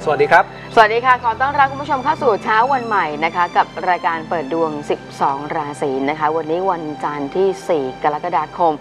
สวัสดีครับสวัสดีค่ะขอต้อนรับคุณผู้ชมเข้าสู่เช้าวันใหม่นะคะกับรายการเปิดดวง12ราศีนะคะวันนี้วันจันทร์ที่4กรกฎาคม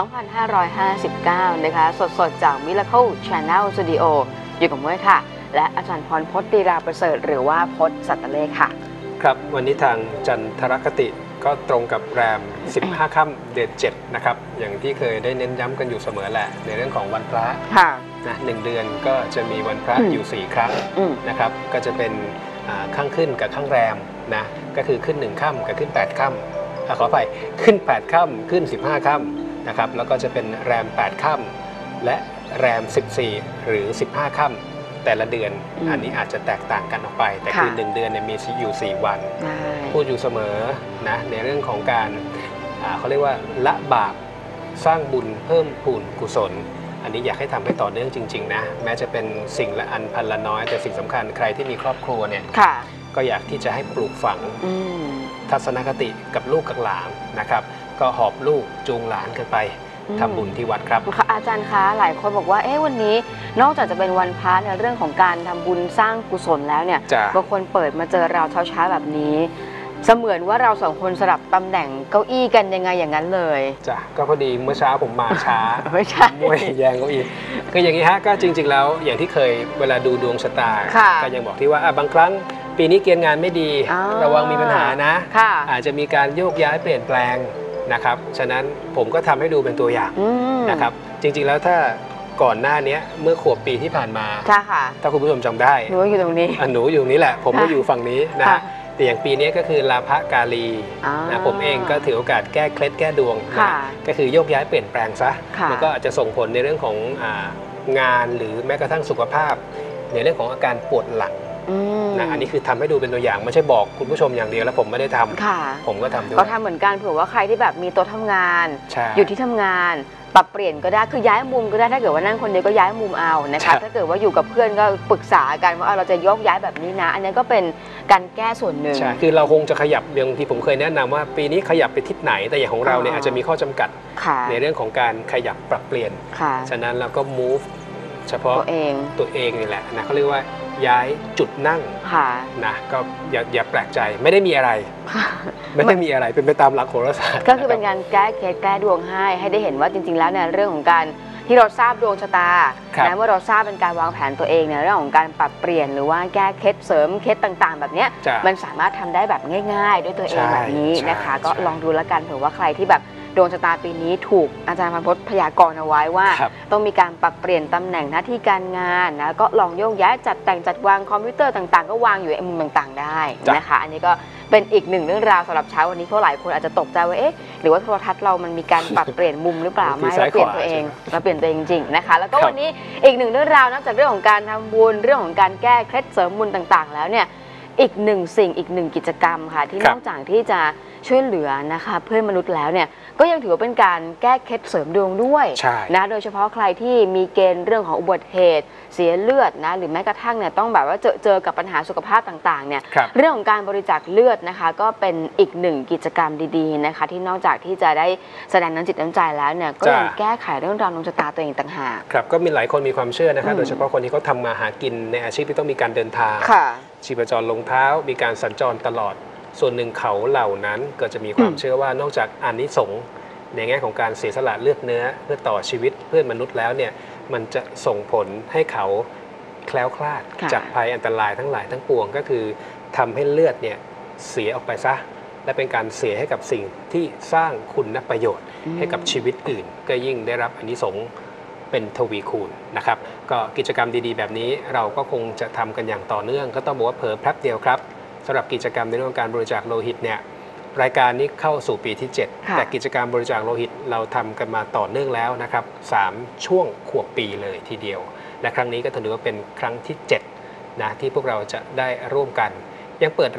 2559นะคะสดจาก Miracle Channel Studio อยู่กับเมื่อค่ะและอาจารย์พรพจน์ ตีราประเสริฐหรือว่าพจน์ สัตเลขค่ะครับวันนี้ทางจันทรคติก็ตรงกับแรม15 ค่ำเดือน7นะครับอย่างที่เคยได้เน้นย้ำกันอยู่เสมอแหละในเรื่องของวันพระนะ1เดือนก็จะมีวันพระอยู่4ครั้งนะครับก็จะเป็นข้างขึ้นกับข้างแรมนะก็คือขึ้น1ค่ำกับขึ้น8ค่ำขออภัยขึ้น8ค่ำขึ้น15ค่ำนะครับแล้วก็จะเป็นแรม8ค่ำและแรม14หรือ15ค่ำแต่ละเดือนอันนี้อาจจะแตกต่างกันออกไปแต่คือ1เดือนเนี่ยมีอยู่4วันพูดอยู่เสมอนะในเรื่องของการเขาเรียกว่าละบาปสร้างบุญเพิ่มพูนกุศลอันนี้อยากให้ทำให้ต่อเนื่องจริงๆนะแม้จะเป็นสิ่งละอันพันละน้อยแต่สิ่งสำคัญใครที่มีครอบครัวเนี่ยก็อยากที่จะให้ปลูกฝังทัศนคติกับลูกกับหลานนะครับก็หอบลูกจูงหลานกันไปทำบุญที่วัดครับอาจารย์คะหลายคนบอกว่าวันนี้นอกจากจะเป็นวันพระในเรื่องของการทำบุญสร้างกุศลแล้วเนี่ยบางคนเปิดมาเจอเราเช้าๆแบบนี้เสมือนว่าเราสองคนสลับตำแหน่งเก้าอี้กันยังไงอย่างนั้นเลยจ้ะก็พอดีเมื่อเช้าผมมาช้าไม่ใช่มวยแยงเก้าอี้คืออย่างนี้ฮะก็จริงๆแล้วอย่างที่เคยเวลาดูดวงชะตาก็ยังบอกที่ว่าบางครั้งปีนี้เกณฑ์งานไม่ดีระวังมีปัญหานะอาจจะมีการโยกย้ายเปลี่ยนแปลงนะครับฉะนั้นผมก็ทำให้ดูเป็นตัวอย่างนะครับจริงๆแล้วถ้าก่อนหน้านี้เมื่อขวบปีที่ผ่านมาถ้าคุณผู้ชมจำได้หนูอยู่ตรงนี้หนูอยู่ตรงนี้แหละผมก็อยู่ฝั่งนี้นะแต่อย่างปีนี้ก็คือลาภกาลีนะผมเองก็ถือโอกาสแก้เคล็ดแก้ดวงนะก็คือโยกย้ายเปลี่ยนแปลงซะมันก็อาจจะส่งผลในเรื่องของงานหรือแม้กระทั่งสุขภาพในเรื่องของอาการปวดหลังนะอันนี้คือทำให้ดูเป็นตัวอย่างไม่ใช่บอกคุณผู้ชมอย่างเดียวแล้วผมไม่ได้ทำผมก็ทำด้วยก็ทำเหมือนกันเผื่อว่าใครที่แบบมีโต๊ะทำงานอยู่ที่ทำงานปรับเปลี่ยนก็ได้คือย้ายมุมก็ได้ถ้าเกิดว่านั่งคนเดียวก็ย้ายมุมเอานะคะถ้าเกิดว่าอยู่กับเพื่อนก็ปรึกษากันว่าเราจะยกย้ายแบบนี้นะอันนี้ก็เป็นการแก้ส่วนหนึ่งใช่คือเราคงจะขยับอย่างที่ผมเคยแนะนำว่าปีนี้ขยับไปทิศไหนแต่อย่างของเราเนี่ยอาจจะมีข้อจำกัดในเรื่องของการขยับปรับเปลี่ยนฉะนั้นเราก็ move เฉพาะตัวเองนี่แหละนะเขาเรียกว่าย้ายจุดนั่งนะก็อย่าแปลกใจไม่ได้มีอะไรไม่ได้มีอะไรเป็นไปตามหลักโหราศาสตร์ก็คือเป็นการแก้เคล็ดแก้ดวงให้ได้เห็นว่าจริงๆแล้วเนี่ยเรื่องของการที่เราทราบดวงชะตาเมื่อเราทราบเป็นการวางแผนตัวเองในเรื่องของการปรับเปลี่ยนหรือว่าแก้เคล็ดเสริมเคล็ดต่างๆแบบนี้มันสามารถทำได้แบบง่ายๆด้วยตัวเองแบบนี้นะคะก็ลองดูแล้วกันเผื่อว่าใครที่แบบดวงชะตาปีนี้ถูกอาจารย์พรพจน์พยากรณ์เอาไว้ว่าต้องมีการปรับเปลี่ยนตำแหน่งหน้าที่การงานนะก็ลองโยกย้ายจัดแต่งจัดวางคอมพิวเตอร์ต่างๆก็วางอยู่ในมุมต่างๆได้นะคะอันนี้ก็เป็นอีกหนึ่งเรื่องราวสำหรับเช้าวันนี้เพราะหลายคนอาจจะตกใจว่าหรือว่าโทรทัศน์เรามันมีการปรับเปลี่ยนมุมหรือเปล่าไม่เราเปลี่ยนตัวเองเราเปลี่ยนตัวเองจริงๆนะคะแล้วก็วันนี้อีกหนึ่งเรื่องราวนอกจากเรื่องของการทำบุญเรื่องของการแก้เคล็ดเสริมบุญต่างๆแล้วเนี่ยอีกหนึ่งสิ่งอีกหนึ่งกิจกรรมค่ะที่นอกจากที่จะช่วยเหลือนะคะเพื่อนมนุษย์แล้วเนี่ยก็ยังถือว่าเป็นการแก้เคล็ดเสริมดวงด้วยนะโดยเฉพาะใครที่มีเกณฑ์เรื่องของอุบัติเหตุเสียเลือดนะหรือแม้กระทั่งเนี่ยต้องแบบว่าเจอกับปัญหาสุขภาพต่างๆเนี่ยเรื่องของการบริจาคเลือดนะคะก็เป็นอีกหนึ่งกิจกรรมดีๆนะคะที่นอกจากที่จะได้แสดงน้ำจิตน้ำใจแล้วเนี่ยก็ยังแก้ไขเรื่องราวดวงชะตาตัวเองต่างหากครับก็มีหลายคนมีความเชื่อนะครับโดยเฉพาะคนที่เขาทำมาหากินในอาชีพที่ต้องมีการเดินทางชีพจรลงเท้ามีการสัญจรตลอดส่วนหนึ่งเขาเหล่านั้นก็จะมีความเชื่อว่านอกจากอานิสงส์ในแง่ของการเสียสละเลือดเนื้อเพื่อต่อชีวิตเพื่อนมนุษย์แล้วเนี่ยมันจะส่งผลให้เขาแคล้วคลาดจากภัยอันตรายทั้งหลายทั้งปวงก็คือทำให้เลือดเนี่ยเสียออกไปซะและเป็นการเสียให้กับสิ่งที่สร้างคุณประโยชน์ให้กับชีวิตอื่นก็ยิ่งได้รับอานิสงส์เป็นทวีคูณนะครับก็กิจกรรมดีๆแบบนี้เราก็คงจะทำกันอย่างต่อเนื่องก็ต้องบอกว่าเผลอแป๊บเดียวครับสำหรับกิจกรรมในเรื่องการบริจาคโลหิตเนี่ยรายการนี้เข้าสู่ปีที่7แต่กิจกรรมบริจาคโลหิตเราทำกันมาต่อเนื่องแล้วนะครับ3ช่วงขวบปีเลยทีเดียวและครั้งนี้ก็ถือว่าเป็นครั้งที่7นะที่พวกเราจะได้ร่วมกันยังเปิดรับ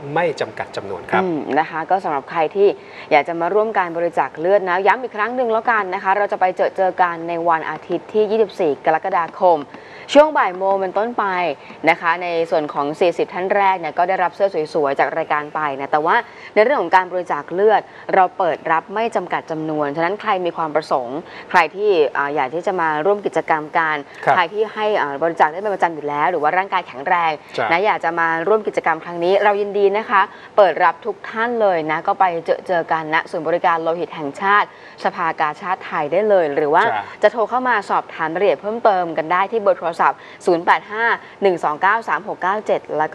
ไม่จำกัดจำนวนครับนะคะก็สำหรับใครที่อยากจะมาร่วมการบริจาคเลือดนะย้ำอีกครั้งหนึ่งแล้วกันนะคะเราจะไปเจอกันในวันอาทิตย์ที่ 24 กรกฎาคมช่วงบ่ายโมงเป็นต้นไปนะคะในส่วนของ40ท่านแรกเนี่ยก็ได้รับเสื้อสวยๆจากรายการไปนะแต่ว่าในเรื่องของการบริจาคเลือดเราเปิดรับไม่จำกัดจำนวนฉะนั้นใครมีความประสงค์ใครที่อยากที่จะมาร่วมกิจกรรมการใครที่ให้บริจาคได้เป็นประจำอยู่แล้วหรือว่าร่างกายแข็งแรงนะอยากจะมาร่วมกิจกรรมครั้งนี้เรายินดีนะคะเปิดรับทุกท่านเลยนะก็ไปเจอกันณศูนย์บริการโลหิตแห่งชาติสภากาชาดไทยได้เลยหรือว่าจะโทรเข้ามาสอบถามรายละเอียดเพิ่มเติมกันได้ที่เบอร์โทรศัพท์0851293697 แล้วก็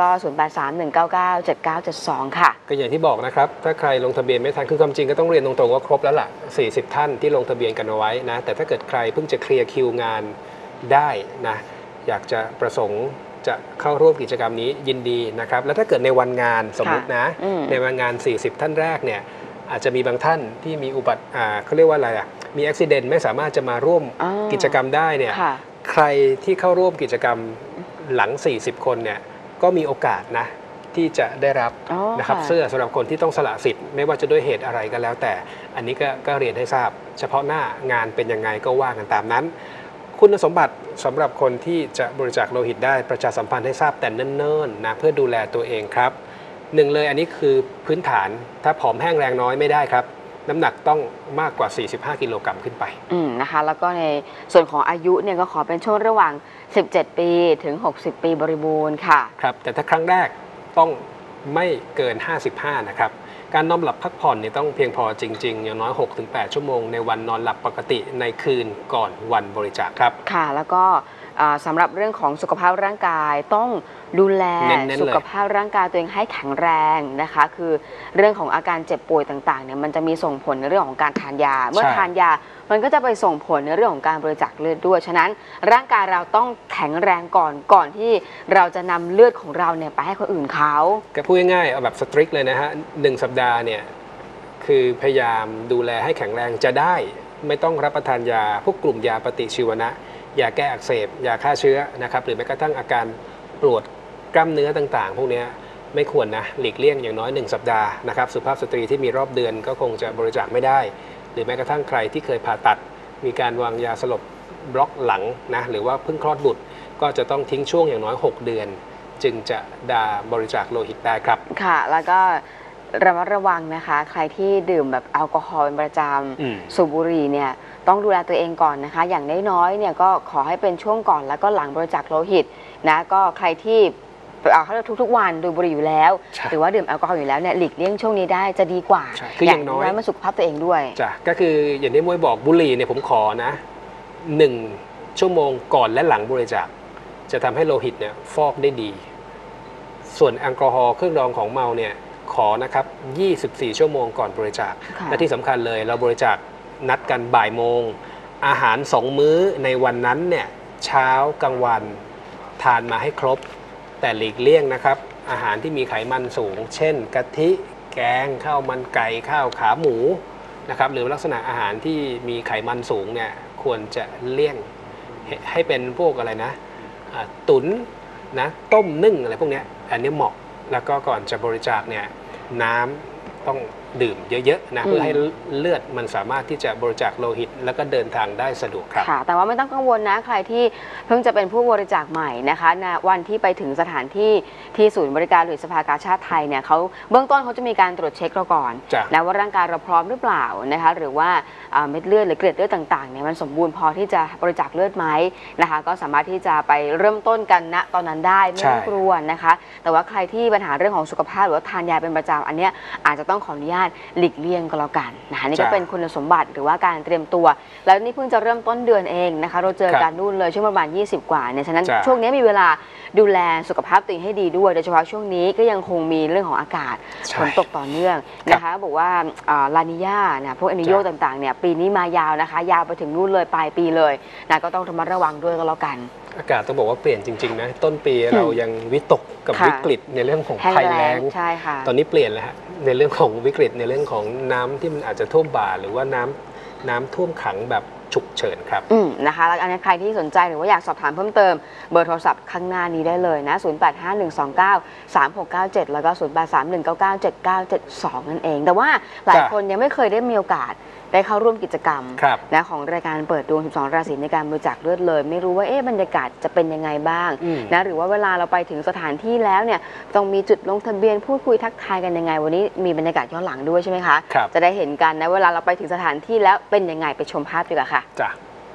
0831997972 ค่ะก็อย่างที่บอกนะครับถ้าใครลงทะเบียนไม่ทันคือความจริงก็ต้องเรียนตรงๆว่าครบแล้วล่ะ40ท่านที่ลงทะเบียนกันเอาไว้นะแต่ถ้าเกิดใครเพิ่งจะเคลียร์คิวงานได้นะอยากจะประสงค์จะเข้าร่วมกิจกรรมนี้ยินดีนะครับแล้วถ้าเกิดในวันงานสมมุตินะในวันงาน40ท่านแรกเนี่ยอาจจะมีบางท่านที่มีอุบัติเขาเรียกว่าอะไรมีอุบัติเหตุไม่สามารถจะมาร่วมกิจกรรมได้เนี่ยใครที่เข้าร่วมกิจกรรมหลัง40คนเนี่ยก็มีโอกาสนะที่จะได้รับนะครับเสื้อสำหรับคนที่ต้องสละสิทธิ์ไม่ว่าจะด้วยเหตุอะไรก็แล้วแต่อันนี้ก็เรียนให้ทราบเฉพาะหน้างานเป็นยังไงก็ว่ากันตามนั้นคุณสมบัติสำหรับคนที่จะบริจาคโลหิตได้ประชาสัมพันธ์ให้ทราบแต่เนิ่นๆนะเพื่อดูแลตัวเองครับหนึ่งเลยอันนี้คือพื้นฐานถ้าผอมแห้งแรงน้อยไม่ได้ครับน้ำหนักต้องมากกว่า45กิโลกรัมขึ้นไปนะคะแล้วก็ในส่วนของอายุเนี่ยก็ขอเป็นช่วงระหว่าง17ปีถึง60ปีบริบูรณ์ค่ะครับแต่ถ้าครั้งแรกต้องไม่เกิน55นะครับการนอนหลับพักผ่อนเนี่ยต้องเพียงพอจริงๆอย่างน้อย 6-8 ชั่วโมงในวันนอนหลับปกติในคืนก่อนวันบริจาคครับค่ะแล้วก็สำหรับเรื่องของสุขภาพร่างกายต้องดูแลสุขภาพร่างกายตัวเองให้แข็งแรงนะคะคือเรื่องของอาการเจ็บป่วยต่างๆเนี่ยมันจะมีส่งผลในเรื่องของการทานยาเมื่อทานยามันก็จะไปส่งผลในเรื่องของการบริจาคเลือดด้วยฉะนั้นร่างกายเราต้องแข็งแรงก่อนที่เราจะนำเลือดของเราเนี่ยไปให้คนอื่นเขาก็พูดง่ายๆเอาแบบสตริกเลยนะฮะ1 สัปดาห์เนี่ยคือพยายามดูแลให้แข็งแรงจะได้ไม่ต้องรับประทานยาพวกกลุ่มยาปฏิชีวนะยาแก้อักเสบยาฆ่าเชื้อนะครับหรือแม้กระทั่งอาการปวดกล้ามเนื้อต่างๆพวกนี้ไม่ควรนะหลีกเลี่ยงอย่างน้อย1 สัปดาห์นะครับสุภาพสตรีที่มีรอบเดือนก็คงจะบริจาคไม่ได้หรือแม้กระทั่งใครที่เคยผ่าตัดมีการวางยาสลบบล็อกหลังนะหรือว่าเพิ่งคลอดบุตรก็จะต้องทิ้งช่วงอย่างน้อย6 เดือนจึงจะบริจาคโลหิตได้ครับค่ะแล้วก็ระมัดระวังนะคะใครที่ดื่มแบบแอลกอฮอล์เป็นประจำสูบบุหรี่เนี่ยต้องดูแลตัวเองก่อนนะคะอย่างน้อยๆเนี่ยก็ขอให้เป็นช่วงก่อนแล้วก็หลังบริจาคโลหิตนะก็ใครที่เขาทุกๆวันดูบุหรี่อยู่แล้วหรือว่าดื่มแอลกอฮอล์อยู่แล้วเนี่ยหลีกเลี่ยงช่วงนี้ได้จะดีกว่าอย่างน้อยมาสุขภาพตัวเองด้วยจ้ะก็คืออย่างที่มวยบอกบุหรี่เนี่ยผมขอนะ1 ชั่วโมงก่อนและหลังบริจาคจะทำให้โลหิตเนี่ยฟอกได้ดีส่วนแอลกอฮอล์เครื่องดองของเมาเนี่ยขอนะครับ24 ชั่วโมงก่อนบริจาคและที่สำคัญเลยเราบริจาคนัดกันบ่ายโมงอาหาร2 มื้อในวันนั้นเนี่ยเช้ากลางวันทานมาให้ครบแต่หลีกเลี่ยงนะครับอาหารที่มีไขมันสูงเช่นกะทิแกงข้าวมันไก่ข้าวขาหมูนะครับหรือลักษณะอาหารที่มีไขมันสูงเนี่ยควรจะเลี่ยงให้เป็นพวกอะไรนะตุ๋นนะต้มนึ่งอะไรพวกนี้อันนี้เหมาะแล้วก็ก่อนจะบริจาคเนี่ยน้ำต้องดื่มเยอะๆนะเพื่อให้เลือดมันสามารถที่จะบริจาคโลหิตแล้วก็เดินทางได้สะดวกครับค่ะแต่ว่าไม่ต้องกังวลนะใครที่เพิ่งจะเป็นผู้บริจาคใหม่นะคะวันที่ไปถึงสถานที่ที่ศูนย์บริการโลหิตสภากาชาดไทยเนี่ยเขาเบื้องต้นเขาจะมีการตรวจเช็คเราก่อนนะว่าร่างกายเราพร้อมหรือเปล่านะคะหรือว่าเม็ดเลือดหรือเกล็ดเลือดต่างๆเนี่ยมันสมบูรณ์พอที่จะบริจาคเลือดไหมนะคะก็สามารถที่จะไปเริ่มต้นกันณตอนนั้นได้ไม่ต้องกลัวนะคะแต่ว่าใครที่ปัญหาเรื่องของสุขภาพหรือว่าทานยาเป็นประจำอันเนี้ยอาจจะต้องขออนุญาตหลีกเลี่ยงก็แล้วกันนะคะนี่ก็เป็นคุณสมบัติหรือว่าการเตรียมตัวแล้วนี่เพิ่งจะเริ่มต้นเดือนเองนะคะเราเจอกันนู่นเลยช่วงประมาณ20 กว่าเนี่ยฉะนั้นช่วงนี้มีเวลาดูแลสุขภาพตัวเองให้ดีด้วยโดยเฉพาะช่วงนี้ก็ยังคงมีเรื่องของอากาศฝนตกต่อเนื่องนะคะบอกว่าลานิญาเนี่ยพวกเอนิโยต่างๆเนี่ยปีนี้มายาวนะคะยาวไปถึงนู่นเลยปลายปีเลยนะก็ต้องระมัดระวังด้วยก็แล้วกันอากาศต้องบอกว่าเปลี่ยนจริงๆนะต้นปีเรายังวิตกกับวิกฤตในเรื่องของภัยแล้งตอนนี้เปลี่ยนแล้วฮะในเรื่องของวิกฤตในเรื่องของน้ำที่มันอาจจะท่วมบ่าหรือว่าน้ำท่วมขังแบบฉุกเฉินครับนะคะแล้วอันนี้ใครที่สนใจหรือว่าอยากสอบถามเพิ่มเติมเบอร์โทรศัพท์ข้างหน้านี้ได้เลยนะ0851293697แล้วก็0831997972นั่นเองแต่ว่าหลายคนยังไม่เคยได้มีโอกาสได้เข้าร่วมกิจกรรมนะของรายการเปิดดวง12ราศีในการบริจาคเลือดเลยไม่รู้ว่าบรรยากาศจะเป็นยังไงบ้างนะหรือว่าเวลาเราไปถึงสถานที่แล้วเนี่ยต้องมีจุดลงทะเบียนพูดคุยทักทายกันยังไงวันนี้มีบรรยากาศย้อนหลังด้วยใช่ไหมคะจะได้เห็นกันนะเวลาเราไปถึงสถานที่แล้วเป็นยังไงไปชมภาพดีกว่าค่ะจ้ะ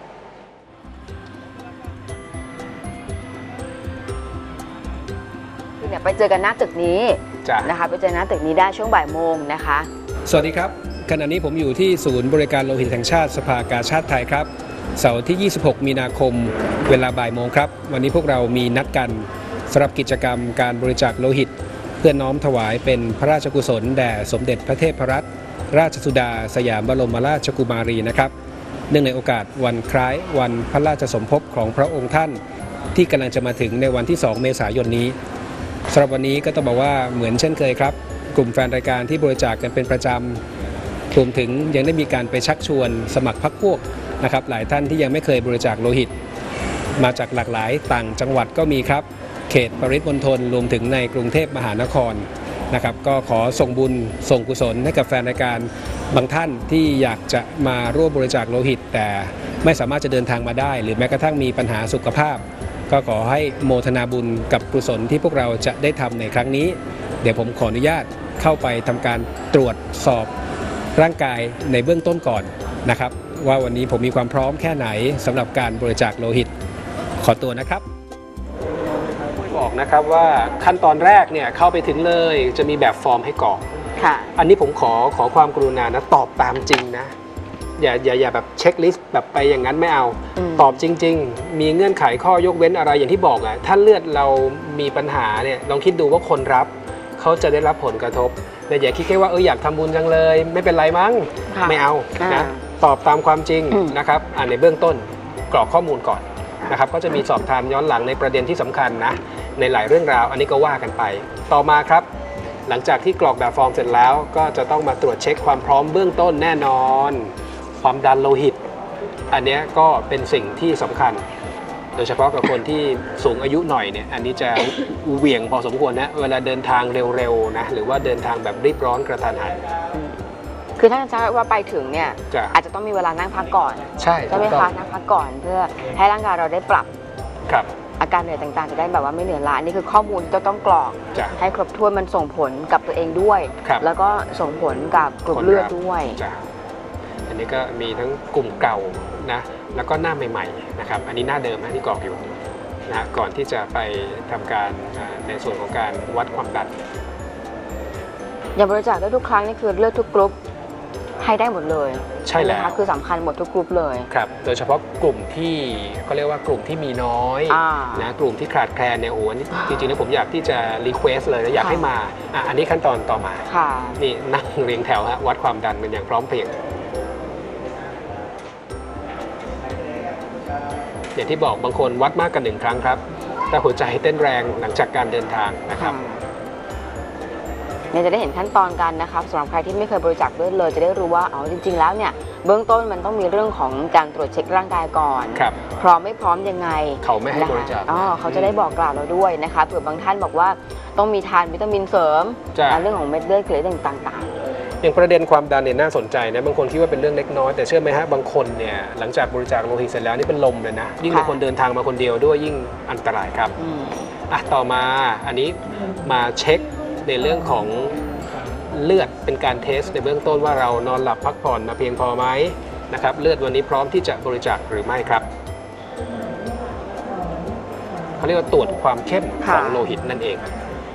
ไปเจอกันหน้าตึกนี้นะคะไปเจอหน้าตึกนี้ได้ช่วงบ่ายโมงนะคะสวัสดีครับขณะนี้ผมอยู่ที่ศูนย์บริการโลหิตแห่งชาติสภากาชาดไทยครับเสาร์ที่26มีนาคมเวลาบ่ายโมงครับวันนี้พวกเรามีนัดกันสำหรับกิจกรรมการบริจาคโลหิตเพื่อน้อมถวายเป็นพระราชกุศลแด่สมเด็จพระเทพรัตนราชสุดาสยามบรมราชกุมารีนะครับเนื่องในโอกาสวันคล้ายวันพระราชสมภพของพระองค์ท่านที่กำลังจะมาถึงในวันที่2เมษายนนี้สำหรับวันนี้ก็ต้องบอกว่าเหมือนเช่นเคยครับกลุ่มแฟนรายการที่บริจาคกันเป็นประจำรวมถึงยังได้มีการไปชักชวนสมัครพรรคพวกนะครับหลายท่านที่ยังไม่เคยบริจาคโลหิตมาจากหลากหลายต่างจังหวัดก็มีครับเขตปริมณฑลรวมถึงในกรุงเทพมหานครนะครับก็ขอส่งบุญส่งกุศลให้กับแฟนรายการบางท่านที่อยากจะมาร่วมบริจาคโลหิตแต่ไม่สามารถจะเดินทางมาได้หรือแม้กระทั่งมีปัญหาสุขภาพก็ขอให้โมทนาบุญกับกุศลที่พวกเราจะได้ทำในครั้งนี้เดี๋ยวผมขออนุญาตเข้าไปทำการตรวจสอบร่างกายในเบื้องต้นก่อนนะครับว่าวันนี้ผมมีความพร้อมแค่ไหนสำหรับการบริจาคโลหิตขอตัวนะครับบอกนะครับว่าขั้นตอนแรกเนี่ยเข้าไปถึงเลยจะมีแบบฟอร์มให้กรอกอันนี้ผมขอความกรุณานะตอบตามจริงนะอย่าแบบเช็คลิสต์แบบไปอย่างนั้นไม่เอาตอบจริงๆมีเงื่อนไขข้อยกเว้นอะไรอย่างที่บอกอ่ะถ้าเลือดเรามีปัญหาเนี่ยลองคิดดูว่าคนรับเขาจะได้รับผลกระทบแต่อย่าคิดแค่ว่าอยากทำบุญจังเลยไม่เป็นไรมั้งไม่เอานะตอบตามความจริงนะครับในเบื้องต้นกรอกข้อมูลก่อนนะครับก็จะมีสอบถามย้อนหลังในประเด็นที่สำคัญนะในหลายเรื่องราวอันนี้ก็ว่ากันไปต่อมาครับหลังจากที่กรอกแบบฟอร์มเสร็จแล้วก็จะต้องมาตรวจเช็คความพร้อมเบื้องต้นแน่นอนความดันโลหิตอันนี้ก็เป็นสิ่งที่สำคัญโดยเฉพาะกับคนที่สูงอายุหน่อยเนี่ยอันนี้จะเหวี่ยงพอสมควรนะเวลาเดินทางเร็วๆนะหรือว่าเดินทางแบบรีบร้อนกระทันหันคือถ้าจะว่าไปถึงเนี่ยอาจจะต้องมีเวลานั่งพักก่อนใช่ก็ไม่พักนั่งพักก่อนเพื่อให้ร่างกายเราได้ปรับอาการเหนื่อยต่างๆจะได้แบบว่าไม่เหนื่อยล้านี่คือข้อมูลที่ต้องกรอกให้ครบถ้วนมันส่งผลกับตัวเองด้วยแล้วก็ส่งผลกับกลุ่มเลือดด้วยอันนี้ก็มีทั้งกลุ่มเก่านะแล้วก็หน้าใหม่ๆนะครับอันนี้หน้าเดิมนะที่กรอกอยู่นะก่อนที่จะไปทำการในส่วนของการวัดความดันอย่างบริจาคได้ทุกครั้งนี่คือเลือดทุกกรุ๊ปให้ได้หมดเลยใช่แล้วคือสำคัญหมดทุกกลุ่มเลยครับโดยเฉพาะกลุ่มที่เขาเรียกว่ากลุ่มที่มีน้อยนะกลุ่มที่ขาดแคลนเนี่ยโอ้จริงๆแล้วผมอยากที่จะรีเควสเลยนะอยากให้มาอันนี้ขั้นตอนต่อมานี่นั่งเรียงแถวฮะวัดความดันกันอย่างพร้อมเพรียงอย่างที่บอกบางคนวัดมากกัน1 ครั้งครับแต่หัวใจเต้นแรงหลังจากการเดินทางนะครับเนี่ยจะได้เห็นขั้นตอนกันนะครับสำหรับใครที่ไม่เคยบริจาคเลือดเลยจะได้รู้ว่าจริงๆแล้วเนี่ยเบื้องต้นมันต้องมีเรื่องของการตรวจเช็คร่างกายก่อนพร้อมไม่พร้อมยังไงเขาไม่ให้บริจาคเขาจะได้บอกกล่าวเราด้วยนะคะเผื่อบางท่านบอกว่าต้องมีทานวิตามินเสริมเรื่องของเม็ดเลือดเกล็ดต่างๆอย่างประเด็นความดันเนี่ยน่าสนใจนะบางคนคิดว่าเป็นเรื่องเล็กน้อยแต่เชื่อไหมฮะบางคนเนี่ยหลังจากบริจาคโลหิตเสร็จแล้วนี่เป็นลมเลยนะยิ่งบางคนเดินทางมาคนเดียวด้วยยิ่งอันตรายครับต่อมาอันนี้มาเช็คในเรื่องของเลือดเป็นการเทสในเบื้องต้นว่าเรานอนหลับพักผ่อนมาเพียงพอไหมนะครับเลือดวันนี้พร้อมที่จะบริจาคหรือไม่ครับเขาเรียกว่าตรวจความเข้มของโลหิตนั่นเอง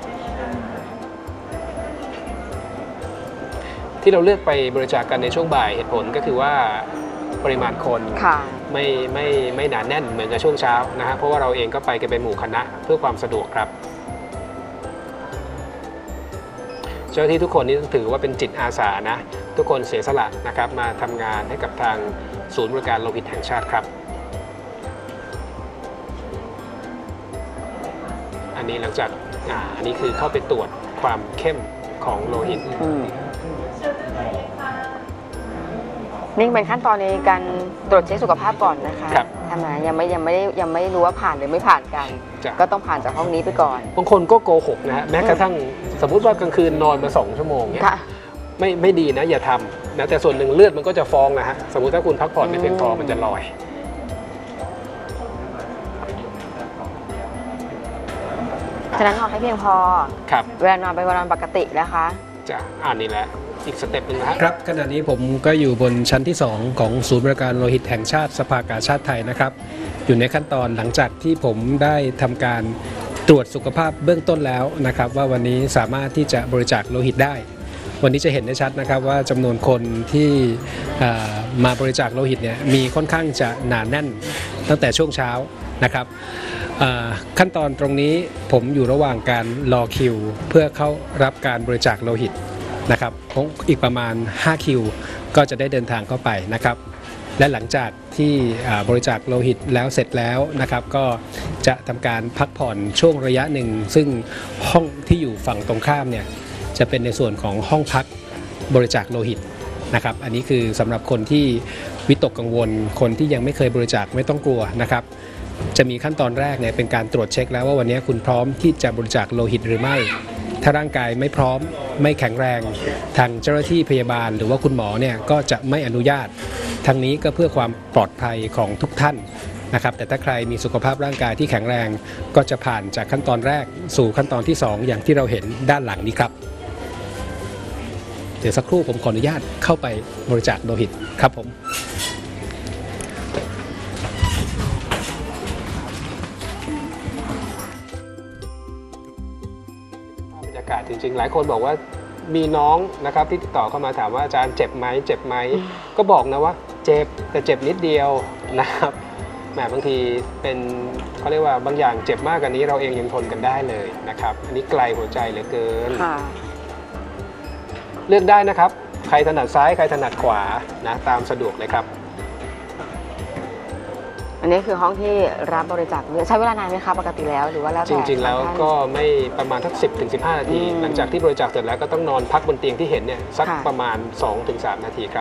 ที่เราเลือกไปบริจาคกันในช่วงบ่ายเหตุผลก็คือว่าปริมาณคนไม่หนาแน่นเหมือนกับช่วงเช้านะฮะเพราะว่าเราเองก็ไปกันเป็นหมู่คณะเพื่อความสะดวกครับเจ้าหน้าที่ทุกคนนี่ถือว่าเป็นจิตอาสานะทุกคนเสียสละนะครับมาทำงานให้กับทางศูนย์บริการโลหิตแห่งชาติครับอันนี้หลังจากอันนี้คือเข้าไปตรวจความเข้มของโลหิตนี่เป็นขั้นตอนในการตรวจเช็คสุขภาพก่อนนะคะทำไมยังไม่รู้ว่าผ่านหรือไม่ผ่านกันก็ต้องผ่านจากห้องนี้ไปก่อนบางคนก็โกหกนะฮะแม้กระทั่งสมมุติว่ากลางคืนนอนมา2 ชั่วโมงเนี่ยไม่ดีนะอย่าทำนะแต่ส่วนหนึ่งเลือดมันก็จะฟองนะฮะสมมุติถ้าคุณพักผ่อนไม่เพียงพอมันจะลอยฉะนั้นนอนให้เพียงพอครับเวลานอนไปเวลานอนปกตินะคะจะนี่แหละอีกสเต็ปหนึ่งนะครับขณะนี้ผมก็อยู่บนชั้นที่2ของศูนย์บริการโลหิตแห่งชาติสภากาชาดไทยนะครับอยู่ในขั้นตอนหลังจากที่ผมได้ทำการตรวจสุขภาพเบื้องต้นแล้วนะครับว่าวันนี้สามารถที่จะบริจาคโลหิตได้วันนี้จะเห็นได้ชัดนะครับว่าจำนวนคนที่มาบริจาคโลหิตเนี่ยมีค่อนข้างจะหนาแน่นตั้งแต่ช่วงเช้านะครับขั้นตอนตรงนี้ผมอยู่ระหว่างการรอคิวเพื่อเข้ารับการบริจาคโลหิตนะครับอีกประมาณ5คิวก็จะได้เดินทางเข้าไปนะครับและหลังจากที่บริจาคโลหิตแล้วเสร็จแล้วนะครับก็จะทำการพักผ่อนช่วงระยะหนึ่งซึ่งห้องที่อยู่ฝั่งตรงข้ามเนี่ยจะเป็นในส่วนของห้องพักบริจาคโลหิตนะครับอันนี้คือสำหรับคนที่วิตกกังวลคนที่ยังไม่เคยบริจาคไม่ต้องกลัวนะครับจะมีขั้นตอนแรกเนี่ยเป็นการตรวจเช็คแล้วว่าวันนี้คุณพร้อมที่จะบริจาคโลหิตหรือไม่ถ้าร่างกายไม่พร้อมไม่แข็งแรงทางเจ้าหน้าที่พยาบาลหรือว่าคุณหมอเนี่ยก็จะไม่อนุญาตทั้งนี้ก็เพื่อความปลอดภัยของทุกท่านนะครับแต่ถ้าใครมีสุขภาพร่างกายที่แข็งแรงก็จะผ่านจากขั้นตอนแรกสู่ขั้นตอนที่2อย่างที่เราเห็นด้านหลังนี้ครับเดี๋ยวสักครู่ผมขออนุญาตเข้าไปบริจาคโลหิตครับผมบรรยากาศจริงๆหลายคนบอกว่ามีน้องนะครับที่ติดต่อเข้ามาถามว่าอาจารย์เจ็บไหมก็บอกนะว่าเจ็บแต่เจ็บนิดเดียวนะครับแหมบางทีเป็นเขาเรียกว่าบางอย่างเจ็บมากกว่านี้เราเองยังทนกันได้เลยนะครับอันนี้ไกลหัวใจเหลือเกินเลือกได้นะครับใครถนัดซ้ายใครถนัดขวานะตามสะดวกเลยครับอันนี้คือห้องที่รับบริจาคเลือดใช้เวลานานไหมคะปกติแล้วหรือว่าแล้วแต่จริงๆแล้วก็ไม่ประมาณทัก10-15 นาทีหลังจากที่บริจาคเสร็จแล้วก็ต้องนอนพักบนเตียงที่เห็นเนี่ยสักประมาณ 2-3 นาทีครับ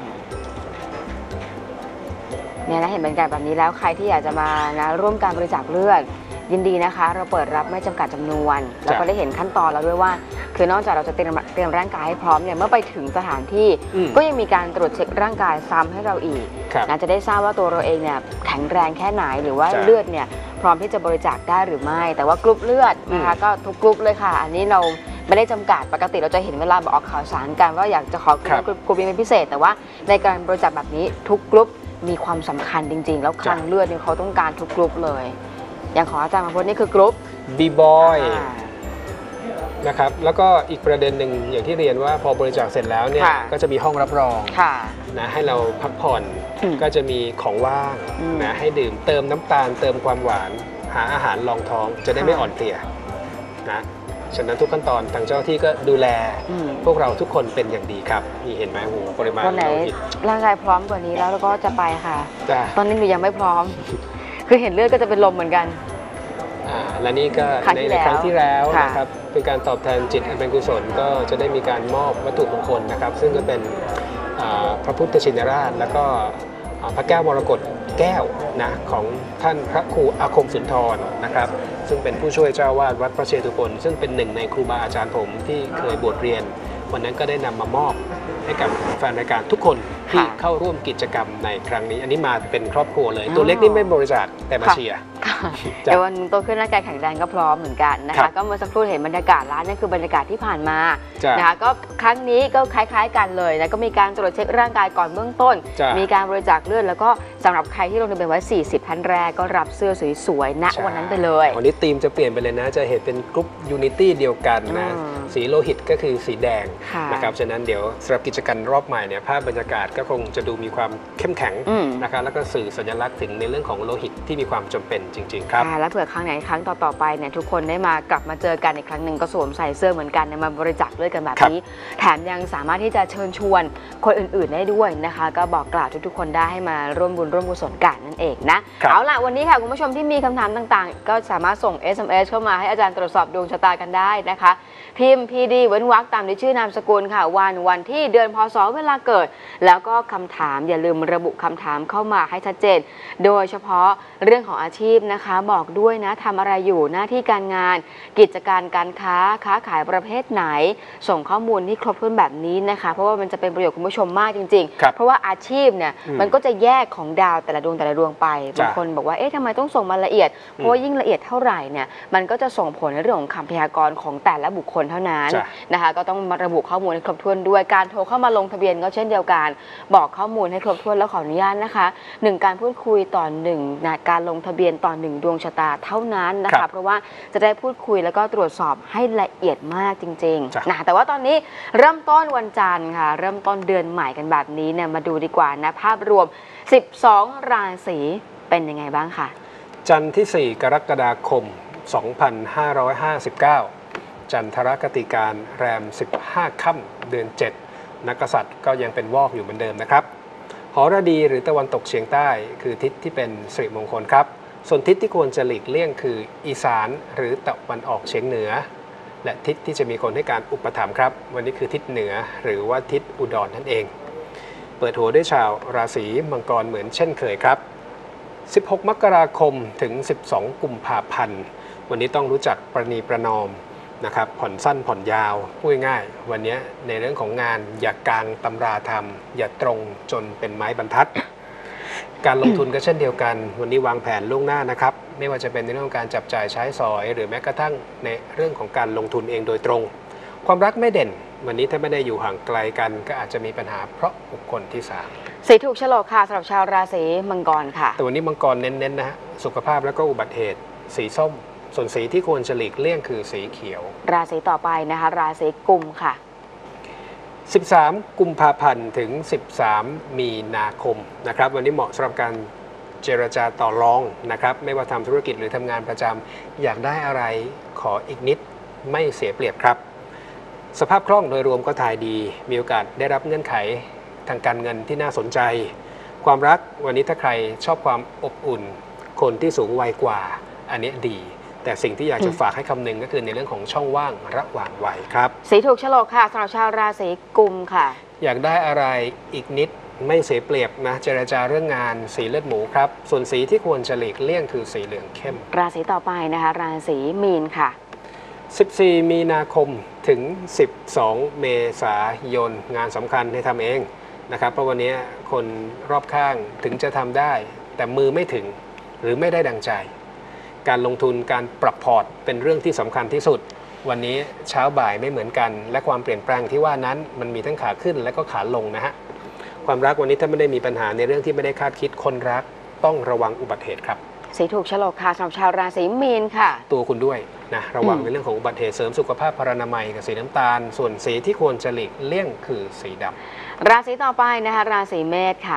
เนี่ยนะเห็นบรรยากาศแบบนี้แล้วใครที่อยากจะมานะร่วมการบริจาคเลือดยินดีนะคะเราเปิดรับไม่จำกัดจำนวนแล้วก็ได้เห็นขั้นตอนแล้วด้วยว่าคือนอกจากเราจะเตรียมร่างกายให้พร้อมเนี่ยเมื่อไปถึงสถานที่ก็ยังมีการตรวจเช็คร่างกายซ้ำให้เราอีกนะจะได้ทราบว่าตัวเราเองเนี่ยแข็งแรงแค่ไหนหรือว่าเลือดเนี่ยพร้อมที่จะบริจาคได้หรือไม่แต่ว่ากรุ๊ปเลือดนะคะก็ทุกกรุ๊ปเลยค่ะอันนี้เราไม่ได้จำกัดปกติเราจะเห็นเวลาออกข่าวสารกันว่าอยากจะขอกรุ๊ปเป็นพิเศษแต่ว่าในการบริจาคแบบนี้ทุกกรุ๊ปมีความสำคัญจริงๆแล้วคลังเลือดเนี่ยเขาต้องการทุกกรุ๊ปเลยอย่างของอาจารย์มาพจน์นี่คือกรุ๊ป B-boy นะครับแล้วก็อีกประเด็นหนึ่งอย่างที่เรียนว่าพอบริจาคเสร็จแล้วเนี่ยก็จะมีห้องรับรองนะให้เราพักผ่อนก็จะมีของว่างนะให้ดื่มเติมน้ำตาลเติมความหวานหาอาหารรองท้องจะได้ไม่อ่อนเพลียนะฉะนั้นทุกขั้นตอนทางเจ้าที่ก็ดูแลพวกเราทุกคนเป็นอย่างดีครับนี่เห็นไหมโหปริมาณโลหิตร่างกายพร้อมกว่านี้แล้วก็จะไปค่ะตอนนี้หนูยังไม่พร้อมคือเห็นเลือดก็จะเป็นลมเหมือนกันและนี่ก็ในครั้งที่แล้วนะครับเป็นการตอบแทนจิตอันเป็นกุศลก็จะได้มีการมอบวัตถุมงคลนะครับซึ่งก็เป็นพระพุทธชินราชแล้วก็พระแก้วมรกตแก้วนะของท่านพระครูอาคมสุนทรนะครับซึ่งเป็นผู้ช่วยเจ้าวาดวัดพระเชตุพนซึ่งเป็นหนึ่งในครูบาอาจารย์ผมที่เคยบวชเรียนวันนั้นก็ได้นำมามอบให้กับแฟนรายการทุกคนที่เข้าร่วมกิจกรรมในครั้งนี้อันนี้มาเป็นครอบครัวเลยตัวเล็กนี่ไม่บริจาคแต่มาเชียร์แต่วันโตขึ้นร่างกายแข็งแรงก็พร้อมเหมือนกันนะคะก็เมื่อสักครู่เห็นบรรยากาศร้านนั่นคือบรรยากาศที่ผ่านมานะคะก็ครั้งนี้ก็คล้ายๆกันเลยนะก็มีการตรวจเช็คร่างกายก่อนเบื้องต้นมีการบริจาคเลือดแล้วก็สำหรับใครที่ลงทะเบียนไว้40ท่านแรกก็รับเสื้อสวยๆณวันนั้นไปเลยวันนี้ธีมจะเปลี่ยนไปเลยนะจะเห็นเป็นกรุ๊ปยูนิตี้เดียวกันนะสีโลหิตก็คือสีแดงนะครับฉะนั้นเดี๋ยวสำหรับกิจกรรมรอบใหม่เนี่ยภาพบรรยากาศก็คงจะดูมีความเข้มแข็งนะครับแล้วก็สื่อสัญลักษณ์ถึงในเรื่องของโลหิตที่มีความจำเป็นจริงๆครับและเผื่อครั้งไหนครั้งต่อๆไปเนี่ยทุกคนได้มากลับมาเจอกันอีกครั้งหนึ่งก็สวมใส่เสื้อเหมือนกันมาบริจาคเลือดกันแบบนี้แถมยังสามารถที่จะเชิญชวนคนอื่นๆได้ด้วยนะคะก็บอกกล่าวทุกๆคนได้ให้มาร่วมบุญร่วมกุศลกันนั่นเองนะเอาล่ะวันนี้ค่ะคุณผู้ชมที่มีคำถามต่างๆก็สามารถส่ง SMS เข้ามาให้อาจารย์ตรวจสอบดวงชะตากันได้นะคะพิมพ์ PD เว้นวรรคตามด้วยชื่อนามสกุลค่ะวันที่เดือนพศเวลาเกิดแล้วก็คำถามอย่าลืมระบุคำถามเข้ามาให้ชัดเจนโดยเฉพาะเรื่องของอาชีพนะคะบอกด้วยนะทำอะไรอยู่หน้าที่การงานกิจการการค้าขายประเภทไหนส่งข้อมูลที่ครบถ้วนแบบนี้นะคะเพราะว่ามันจะเป็นประโยชน์คุณผู้ชมมากจริงๆเพราะว่าอาชีพเนี่ยมันก็จะแยกของดาวแต่ละดวงไปบางคนบอกว่าเอ๊ะทำไมต้องส่งมาละเอียดเพราะว่ายิ่งละเอียดเท่าไหร่เนี่ยมันก็จะส่งผลในเรื่องของคำพยากรณ์ของแต่ละบุคคลเท่านั้นนะคะก็ต้องมาระบุข้อมูลให้ครบถ้วนด้วยการโทรเข้ามาลงทะเบียนก็เช่นเดียวกันบอกข้อมูลให้ครบถ้วนแล้วขออนุญาตนะคะ1การพูดคุยต่อ1นะการลงทะเบียนต่อ1ดวงชะตาเท่านั้นนะคะเพราะว่าจะได้พูดคุยแล้วก็ตรวจสอบให้ละเอียดมากจริงๆนะแต่ว่าตอนนี้เริ่มต้นวันจันทร์ค่ะเริ่มต้นเดือนใหม่กันแบบนี้เนี่ยมาดูดีกว่านะภาพรวม12ราศีเป็นยังไงบ้างค่ะจันทร์ที่4กรกฎาคม2559จันทรคติการแรม15ค่ำเดือน7นักกษัตริย์ก็ยังเป็นวอกอยู่เหมือนเดิมนะครับหรดีหรือตะวันตกเฉียงใต้คือทิศที่เป็นสิริมงคลครับส่วนทิศที่ควรจะหลีกเลี่ยงคืออีสานหรือตะวันออกเฉียงเหนือและทิศที่จะมีคนให้การอุปถัมภ์ครับวันนี้คือทิศเหนือหรือว่าทิศอุดรนั่นเองเปิดหัวด้วยชาวราศีมังกรเหมือนเช่นเคยครับ16มกราคมถึง12กุมภาพันธ์วันนี้ต้องรู้จักประนีประนอมนะครับผ่อนสั้นผ่อนยาวพูดง่ายๆวันนี้ในเรื่องของงานอย่ากางตำราทำอย่าตรงจนเป็นไม้บรรทัด การลงทุนก็เช่นเดียวกันวันนี้วางแผนล่วงหน้านะครับไม่ว่าจะเป็นในเรื่องของการจับจ่ายใช้สอยหรือแม้กระทั่งในเรื่องของการลงทุนเองโดยตรงความรักไม่เด่นวันนี้ถ้าไม่ได้อยู่ห่างไกลกันก็อาจจะมีปัญหาเพราะบุคคลที่3 สีถูกโฉลกค่ะสำหรับชาวราศีมังกรค่ะแต่วันนี้มังกรเน้นๆนะฮะสุขภาพแล้วก็อุบัติเหตุสีส้มส่วนสีที่ควรจะหลีกเลี่ยงคือสีเขียวราศีต่อไปนะคะราศีกุมค่ะ 13กุมภาพันธ์ถึง13มีนาคมนะครับวันนี้เหมาะสำหรับการเจรจาต่อรองนะครับไม่ว่าทำธุรกิจหรือทำงานประจำอยากได้อะไรขออีกนิดไม่เสียเปรียบครับสภาพคล่องโดยรวมก็ถ่ายดีมีโอกาสได้รับเงื่อนไขทางการเงินที่น่าสนใจความรักวันนี้ถ้าใครชอบความอบอุ่นคนที่สูงวัยกว่าอันนี้ดีแต่สิ่งที่อยากจะฝากให้คำนึงก็คือในเรื่องของช่องว่างระหว่างวัยครับสีถูกโฉลกค่ะสำหรับชาวราศีกุมค่ะอยากได้อะไรอีกนิดไม่เสียเปรียบนะเจรจาเรื่องงานสีเลือดหมูครับส่วนสีที่ควรจะหลีกเลี่ยงคือสีเหลืองเข้มราศีต่อไปนะคะราศีมีนค่ะ 14มีนาคมถึง12เมษายนงานสำคัญให้ทำเองนะครับเพราะวันนี้คนรอบข้างถึงจะทำได้แต่มือไม่ถึงหรือไม่ได้ดังใจการลงทุนการปรับพอร์ตเป็นเรื่องที่สำคัญที่สุดวันนี้เช้าบ่ายไม่เหมือนกันและความเปลี่ยนแปลงที่ว่านั้นมันมีทั้งขาขึ้นและก็ขาลงนะฮะความรักวันนี้ถ้าไม่ได้มีปัญหาในเรื่องที่ไม่ได้คาดคิดคนรักต้องระวังอุบัติเหตุครับสีถูกโฉลกค่ะสำหรับชาวราศีมีนค่ะตัวคุณด้วยนะระวังในเรื่องของอุบัติเหตุเสริมสุขภาพพรรณนามัยกับสีน้ำตาลส่วนสีที่ควรจะหลีกเลี่ยงคือสีดำราศีต่อไปนะคะราศีเมษค่ะ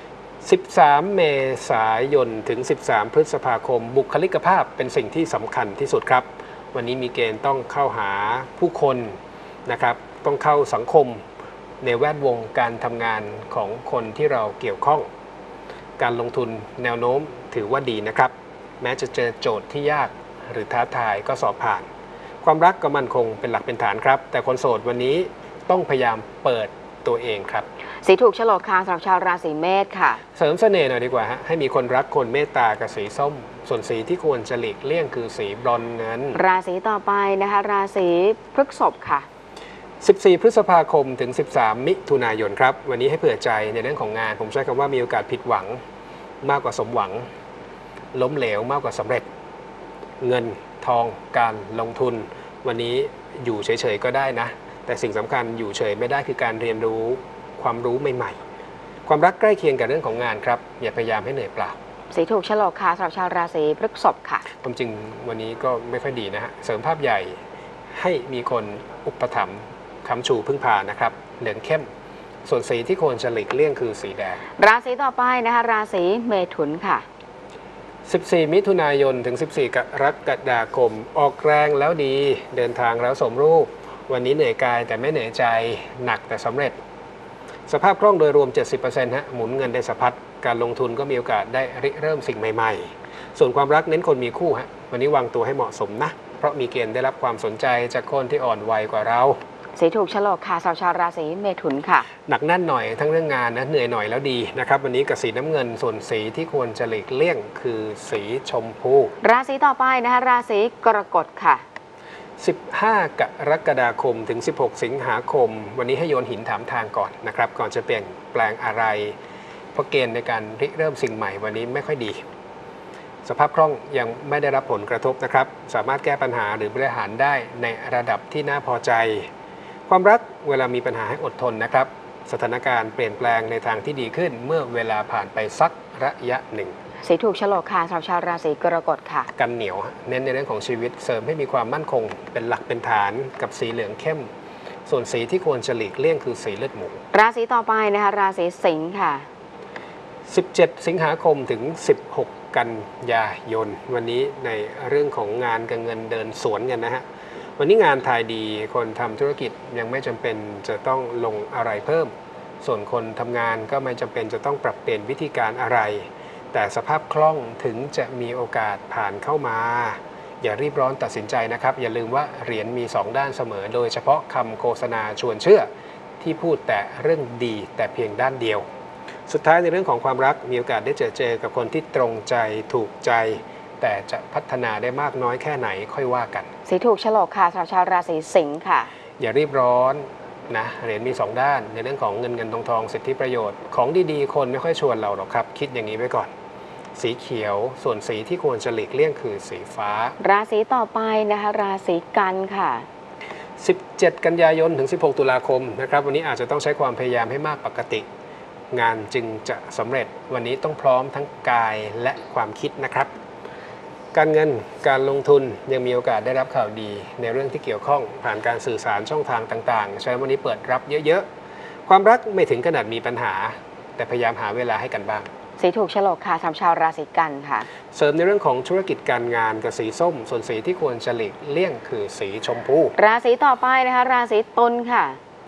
13เมษายนถึง13พฤษภาคมบุคลิกภาพเป็นสิ่งที่สำคัญที่สุดครับวันนี้มีเกณฑ์ต้องเข้าหาผู้คนนะครับต้องเข้าสังคมในแวดวงการทำงานของคนที่เราเกี่ยวข้องการลงทุนแนวโน้มถือว่าดีนะครับแม้จะเจอโจทย์ที่ยากหรือท้าทายก็สอบผ่านความรักก็มั่นคงเป็นหลักเป็นฐานครับแต่คนโสดวันนี้ต้องพยายามเปิดตัวเองครับสีถูกโฉลกค่ะสำหรับชาวราศีเมษค่ะเสริมเสน่ห์หน่อยดีกว่าฮะให้มีคนรักคนเมตตากับสีส้มส่วนสีที่ควรจะหลีกเลี่ยงคือสีบรอนซ์นั้นราศีต่อไปนะคะราศีพฤษภค่ะ 14พฤษภาคมถึง13มิถุนายนครับวันนี้ให้เผื่อใจในเรื่องของงานผมใช้คำว่ามีโอกาสผิดหวังมากกว่าสมหวังล้มเหลวมากกว่าสำเร็จเงินทองการลงทุนวันนี้อยู่เฉยๆก็ได้นะแต่สิ่งสำคัญอยู่เฉยไม่ได้คือการเรียนรู้ความรู้ใหม่ๆความรักใกล้เคียงกับเรื่องของงานครับอย่าพยายามให้เหนื่อยเปล่าสีถูกโฉลกค่ะสำหรับชาวราศีพฤษภค่ะความจริงวันนี้ก็ไม่ค่อยดีนะฮะเสริมภาพใหญ่ให้มีคนอุปถัมภ์ค้ำชูพึ่งพานะครับเหลืองเข้มส่วนสีที่ควรจะหลีกเลี่ยงคือสีแดงราศีต่อไปนะคะราศีเมถุนค่ะ 14มิถุนายนถึง14กรกฎาคมออกแรงแล้วดีเดินทางแล้วสมรูปวันนี้เหนื่อยกายแต่ไม่เหนื่อยใจหนักแต่สำเร็จสภาพคล่องโดยรวม 70% ฮะหมุนเงินได้สะพัดการลงทุนก็มีโอกาสได้ริเริ่มสิ่งใหม่ๆส่วนความรักเน้นคนมีคู่ฮะวันนี้วางตัวให้เหมาะสมนะเพราะมีเกณฑ์ได้รับความสนใจจากคนที่อ่อนวัยกว่าเราสีถูกโฉลกค่ะชาวราศีเมถุนค่ะหนักแน่นหน่อยทั้งเรื่องงานนะเหนื่อยหน่อยแล้วดีนะครับวันนี้กับสีน้ำเงินส่วนสีที่ควรจะหลีกเลี่ยงคือสีชมพูราศีต่อไปนะคะราศีกรกฎค่ะ 15 กรกฎาคมถึง 16 สิงหาคมวันนี้ให้โยนหินถามทางก่อนนะครับก่อนจะเปลี่ยนแปลงอะไรเพราะเกณฑ์ในการริเริ่มสิ่งใหม่วันนี้ไม่ค่อยดีสภาพคล่องยังไม่ได้รับผลกระทบนะครับสามารถแก้ปัญหาหรือบริหารได้ในระดับที่น่าพอใจความรักเวลามีปัญหาให้อดทนนะครับสถานการณ์เปลี่ยนแปลงในทางที่ดีขึ้นเมื่อเวลาผ่านไปสักระยะหนึ่งสีถูกโฉลกค่ะชาวราศีกรกฎค่ะกันเหนียวเน้นในเรื่องของชีวิตเสริมให้มีความมั่นคงเป็นหลักเป็นฐานกับสีเหลืองเข้มส่วนสีที่ควรจะหลีกเลี่ยงคือสีเลือดหมูราศีต่อไปนะคะราศีสิงค์ค่ะ 17 สิงหาคมถึง 16 กันยายนวันนี้ในเรื่องของงานกับเงินเดินสวนกันนะฮะวันนี้งานทายดีคนทำธุรกิจยังไม่จำเป็นจะต้องลงอะไรเพิ่มส่วนคนทำงานก็ไม่จำเป็นจะต้องปรับเปลี่ยนวิธีการอะไรแต่สภาพคล่องถึงจะมีโอกาสผ่านเข้ามาอย่ารีบร้อนตัดสินใจนะครับอย่าลืมว่าเหรียญมี2ด้านเสมอโดยเฉพาะคำโฆษณาชวนเชื่อที่พูดแต่เรื่องดีแต่เพียงด้านเดียวสุดท้ายในเรื่องของความรักมีโอกาสได้เจอกับคนที่ตรงใจถูกใจแต่จะพัฒนาได้มากน้อยแค่ไหนค่อยว่ากันสีถูกโฉลกค่ะชาวราศีสิงค์ค่ะอย่ารีบร้อนนะเหรียญมี2ด้านในเรื่องของเงินทองสิทธิประโยชน์ของดีๆคนไม่ค่อยชวนเราหรอกครับคิดอย่างนี้ไว้ก่อนสีเขียวส่วนสีที่ควรจะหลีกเลี่ยงคือสีฟ้าราศีต่อไปนะคะราศีกันค่ะ 17 กันยายนถึง 16 ตุลาคมนะครับวันนี้อาจจะต้องใช้ความพยายามให้มากปกติงานจึงจะสำเร็จวันนี้ต้องพร้อมทั้งกายและความคิดนะครับการเงินการลงทุนยังมีโอกาสได้รับข่าวดีในเรื่องที่เกี่ยวข้องผ่านการสื่อสารช่องทางต่างๆใช้วันนี้เปิดรับเยอะๆความรักไม่ถึงขนาดมีปัญหาแต่พยายามหาเวลาให้กันบ้างสีถูกโฉลกค่ะชาวราศีกันค่ะเสริมในเรื่องของธุรกิจการงานกับสีส้มส่วนสีที่ควรจะหลีกเลี่ยงคือสีชมพูราศีต่อไปนะคะราศีตุลค่ะ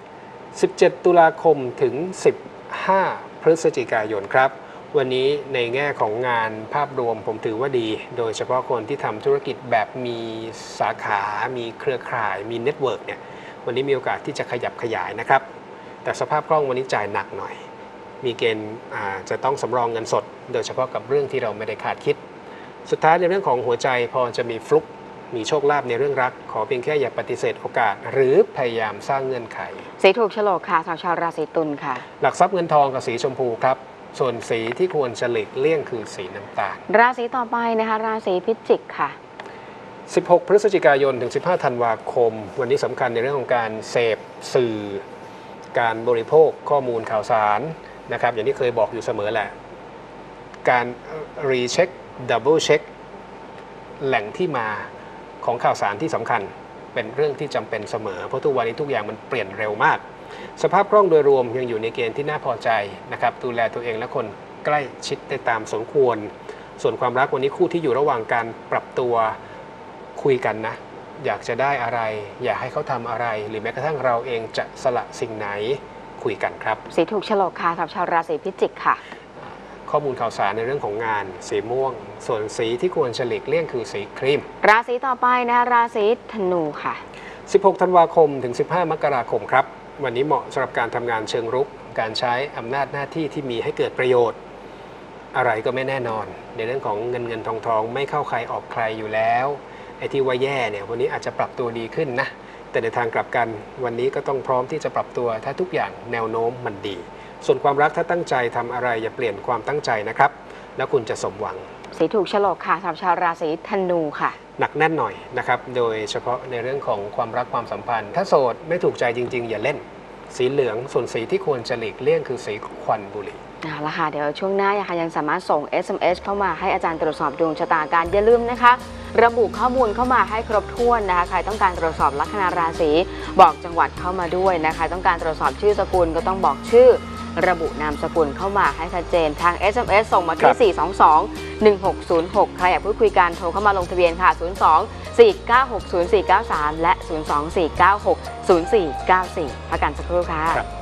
17 ตุลาคมถึง 15 พฤศจิกายนครับวันนี้ในแง่ของงานภาพรวมผมถือว่าดีโดยเฉพาะคนที่ทำธุรกิจแบบมีสาขามีเครือข่ายมีเน็ตเวิร์กเนี่ยวันนี้มีโอกาสที่จะขยับขยายนะครับแต่สภาพคล่องวันนี้จ่ายหนักหน่อยมีเกณฑ์จะต้องสำรองเงินสดโดยเฉพาะกับเรื่องที่เราไม่ได้คาดคิดสุดท้ายในเรื่องของหัวใจพอจะมีฟลุกมีโชคลาภในเรื่องรักขอเพียงแค่อย่าปฏิเสธโอกาสหรือพยายามสร้างเงื่อนไขสีถูกโฉลกค่ะชาวราศีตุลค่ะหลักทรัพย์เงินทองกับสีชมพูครับส่วนสีที่ควรจะหลีกเลี่ยงคือสีน้ำตาลราศีต่อไปนะคะราศีพิจิกค่ะ 16 พฤศจิกายนถึง 15 ธันวาคมวันนี้สำคัญในเรื่องของการเสพสื่อการบริโภคข้อมูลข่าวสารนะครับอย่างที่เคยบอกอยู่เสมอแหละการรีเช็คดับเบิลเช็คแหล่งที่มาของข่าวสารที่สำคัญเป็นเรื่องที่จำเป็นเสมอเพราะทุกวันนี้ทุกอย่างมันเปลี่ยนเร็วมากสภาพคล่องโดยรวมยังอยู่ในเกณฑ์ที่น่าพอใจนะครับดูแลตัวเองและคนใกล้ชิดได้ตามสมควรส่วนความรักวันนี้คู่ที่อยู่ระหว่างการปรับตัวคุยกันนะอยากจะได้อะไรอยากให้เขาทำอะไรหรือแม้กระทั่งเราเองจะสละสิ่งไหนคุยกันครับสีถูกโฉลกค่ะชาวราศีพิจิกค่ะข้อมูลข่าวสารในเรื่องของงานสีม่วงส่วนสีที่ควรจะหลีกเลี่ยงคือสีครีมราศีต่อไปนะคะราศีธนูค่ะ 16 ธันวาคมถึง 15 มกราคมครับวันนี้เหมาะสำหรับการทำงานเชิงรุกการใช้อำนาจหน้าที่ที่มีให้เกิดประโยชน์อะไรก็ไม่แน่นอนในเรื่องของเงินทองไม่เข้าใครออกใครอยู่แล้วไอ้ที่ว่าแย่เนี่ยวันนี้อาจจะปรับตัวดีขึ้นนะแต่ในทางกลับกันวันนี้ก็ต้องพร้อมที่จะปรับตัวถ้าทุกอย่างแนวโน้มมันดีส่วนความรักถ้าตั้งใจทำอะไรอย่าเปลี่ยนความตั้งใจนะครับแล้วคุณจะสมหวังสีถูกโฉลกค่ะชาวราศีธนูค่ะหนักแน่นหน่อยนะครับโดยเฉพาะในเรื่องของความรักความสัมพันธ์ถ้าโสดไม่ถูกใจจริงๆอย่าเล่นสีเหลืองส่วนสีที่ควรจะหลีกเลี่ยงคือสีควันบุหรี่เอาละค่ะเดี๋ยวช่วงหน้ายังสามารถส่ง SMS เข้ามาให้อาจารย์ตรวจสอบดวงชะตาการอย่าลืมนะคะระบุข้อมูลเข้ามาให้ครบถ้วนนะคะใครต้องการตรวจสอบลัคนาราศีบอกจังหวัดเข้ามาด้วยนะคะต้องการตรวจสอบชื่อสกุลก็ต้องบอกชื่อระบุนามสกุลเข้ามาให้ชัดเจนทาง SMS ส่งมาที่ 422-1606 ใครอยากพูดคุยกันโทรเข้ามาลงทะเบียนค่ะ 02-496-0493 และ 02-496-0494 พักกันสักครู่ค่ะ